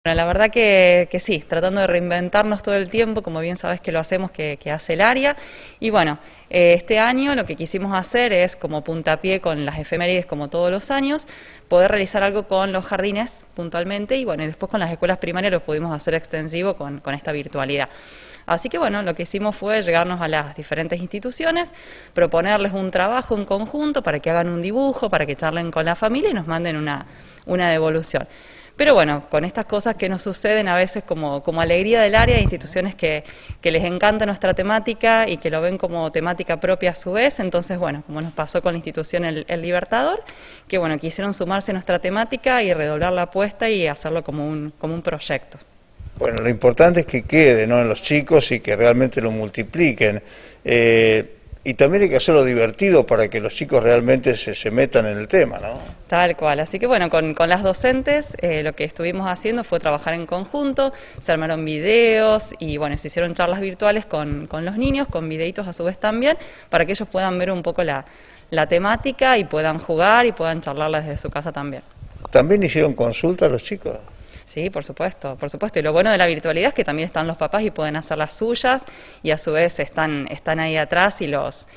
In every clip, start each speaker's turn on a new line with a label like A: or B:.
A: Bueno, la verdad que sí, tratando de reinventarnos todo el tiempo, como bien sabes que lo hacemos, que hace el área. Y bueno, este año lo que quisimos hacer es, como puntapié con las efemérides, como todos los años, poder realizar algo con los jardines puntualmente y bueno, y después con las escuelas primarias lo pudimos hacer extensivo con esta virtualidad. Así que bueno, lo que hicimos fue llegarnos a las diferentes instituciones, proponerles un trabajo en conjunto para que hagan un dibujo, para que charlen con la familia y nos manden una devolución. Pero bueno, con estas cosas que nos suceden a veces como alegría del área, hay instituciones que les encanta nuestra temática y que lo ven como temática propia a su vez, entonces bueno, como nos pasó con la institución El Libertador, que bueno, quisieron sumarse a nuestra temática y redoblar la apuesta y hacerlo como un proyecto.
B: Bueno, lo importante es que quede, ¿no?, en los chicos y que realmente lo multipliquen. Y también hay que hacerlo divertido para que los chicos realmente se metan en el tema, ¿no?
A: Tal cual, así que bueno, con las docentes lo que estuvimos haciendo fue trabajar en conjunto, se armaron videos y bueno, se hicieron charlas virtuales con los niños, con videitos a su vez también, para que ellos puedan ver un poco la temática y puedan jugar y puedan charlarla desde su casa también.
B: ¿También hicieron consultas los chicos?
A: Sí, por supuesto. Y lo bueno de la virtualidad es que también están los papás y pueden hacer las suyas y a su vez están ahí atrás y los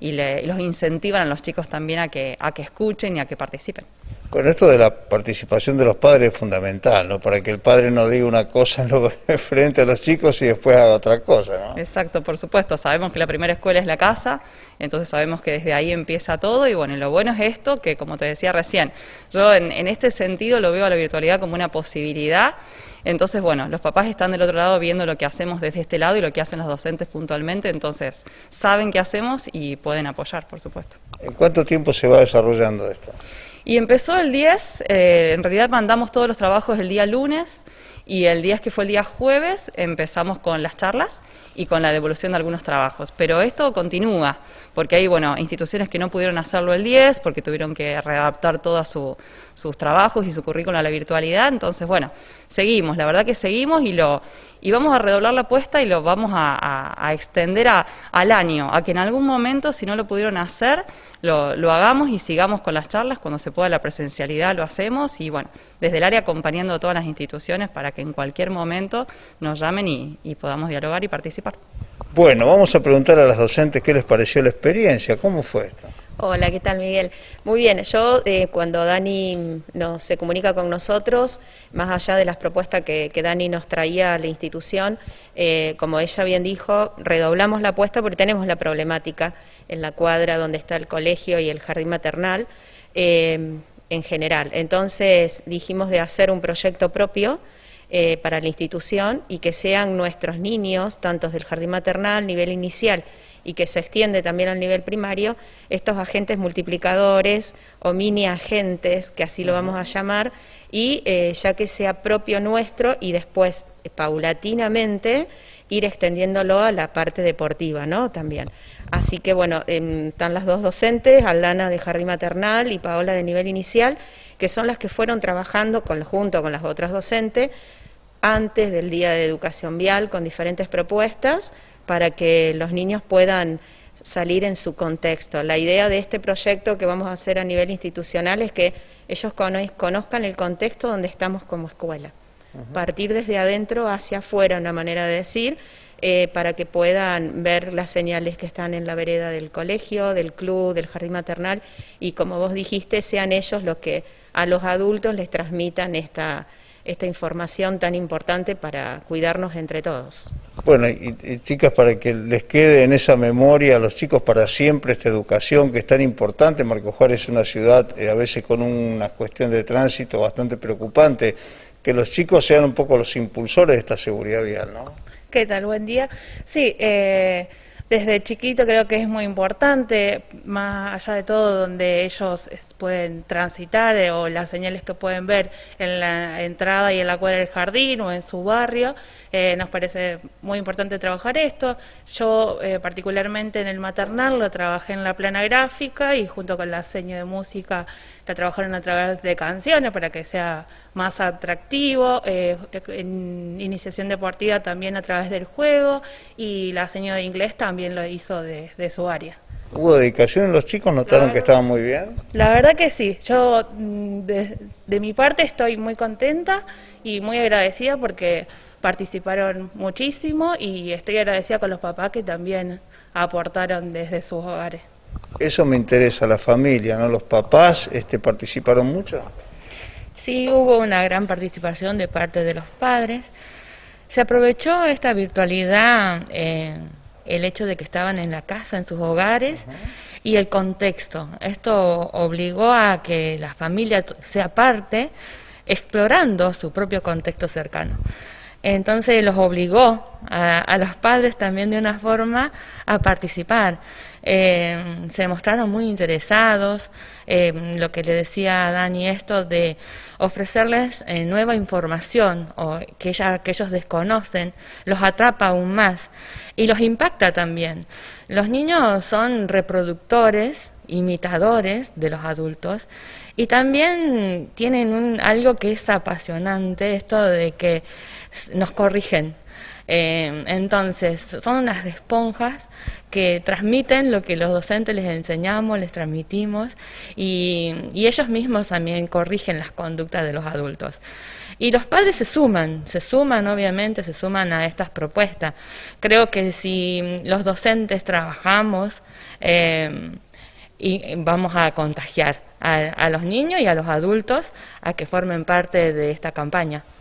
A: incentivan a los chicos también a que escuchen y a que participen.
B: Bueno, esto de la participación de los padres es fundamental, ¿no?, para que el padre no diga una cosa frente a los chicos y después haga otra cosa, ¿no?
A: Exacto, por supuesto. Sabemos que la primera escuela es la casa, entonces sabemos que desde ahí empieza todo y bueno, lo bueno es esto, que como te decía recién, yo en este sentido lo veo a la virtualidad como una posibilidad. Entonces, bueno, los papás están del otro lado viendo lo que hacemos desde este lado y lo que hacen los docentes puntualmente, entonces saben qué hacemos y pueden apoyar, por supuesto.
B: ¿En cuánto tiempo se va desarrollando esto?
A: Y empezó el 10, en realidad mandamos todos los trabajos el día lunes y el 10 que fue el día jueves empezamos con las charlas y con la devolución de algunos trabajos. Pero esto continúa, porque hay bueno, instituciones que no pudieron hacerlo el 10 porque tuvieron que readaptar todos sus trabajos y su currículum a la virtualidad. Entonces, bueno, seguimos, la verdad que seguimos y vamos a redoblar la apuesta y lo vamos a extender al año, a que en algún momento, si no lo pudieron hacer, lo hagamos y sigamos con las charlas, cuando se pueda la presencialidad lo hacemos y bueno, desde el área acompañando a todas las instituciones para que en cualquier momento nos llamen y podamos dialogar y participar.
B: Bueno, vamos a preguntar a las docentes qué les pareció la experiencia, ¿cómo fue esto?
C: Hola, ¿qué tal, Miguel? Muy bien, yo cuando Dani se comunica con nosotros, más allá de las propuestas que Dani nos traía a la institución, como ella bien dijo, redoblamos la apuesta porque tenemos la problemática en la cuadra donde está el colegio y el jardín maternal en general. Entonces dijimos de hacer un proyecto propio para la institución y que sean nuestros niños, tanto del jardín maternal, nivel inicial, y que se extiende también al nivel primario, estos agentes multiplicadores o mini agentes, que así lo vamos a llamar, y ya que sea propio nuestro y después paulatinamente ir extendiéndolo a la parte deportiva, ¿no?, también. Así que bueno, están las dos docentes, Aldana de jardín maternal y Paola de nivel inicial, que son las que fueron trabajando junto con las otras docentes antes del Día de Educación Vial con diferentes propuestas para que los niños puedan salir en su contexto. La idea de este proyecto que vamos a hacer a nivel institucional es que ellos conozcan el contexto donde estamos como escuela. Partir desde adentro hacia afuera, una manera de decir, para que puedan ver las señales que están en la vereda del colegio, del club, del jardín maternal, y como vos dijiste, sean ellos los que a los adultos les transmitan esta información tan importante para cuidarnos entre todos.
B: Bueno, y chicas, para que les quede en esa memoria a los chicos para siempre esta educación que es tan importante. Marcos Juárez es una ciudad a veces con una cuestión de tránsito bastante preocupante, que los chicos sean un poco los impulsores de esta seguridad vial, ¿no?
D: ¿Qué tal? Buen día. Sí, desde chiquito creo que es muy importante, más allá de todo, donde ellos pueden transitar o las señales que pueden ver en la entrada y en la cuadra del jardín o en su barrio, nos parece muy importante trabajar esto. Yo particularmente en el maternal lo trabajé en la plana gráfica y junto con la seño de música la trabajaron a través de canciones para que sea más atractivo, en iniciación deportiva también a través del juego y la seño de inglés también lo hizo de su área.
B: ¿Hubo dedicación en los chicos? ¿Notaron que estaban muy bien?
D: La verdad que sí, yo de mi parte estoy muy contenta y muy agradecida porque participaron muchísimo y estoy agradecida con los papás que también aportaron desde sus hogares.
B: Eso me interesa, la familia, ¿no? ¿Los papás participaron mucho?
E: Sí, hubo una gran participación de parte de los padres. Se aprovechó esta virtualidad, el hecho de que estaban en la casa, en sus hogares, y el contexto. Esto obligó a que la familia sea parte, explorando su propio contexto cercano. Entonces los obligó a los padres también de una forma a participar. Se mostraron muy interesados, lo que le decía a Dani, esto de ofrecerles nueva información o que ellos desconocen, los atrapa aún más y los impacta también. Los niños son reproductores, imitadores de los adultos y también tienen algo que es apasionante, esto de que nos corrigen. Entonces, son unas esponjas que transmiten lo que los docentes les enseñamos, les transmitimos y ellos mismos también corrigen las conductas de los adultos. Y los padres se suman obviamente, se suman a estas propuestas. Creo que si los docentes trabajamos y vamos a contagiar a los niños y a los adultos a que formen parte de esta campaña.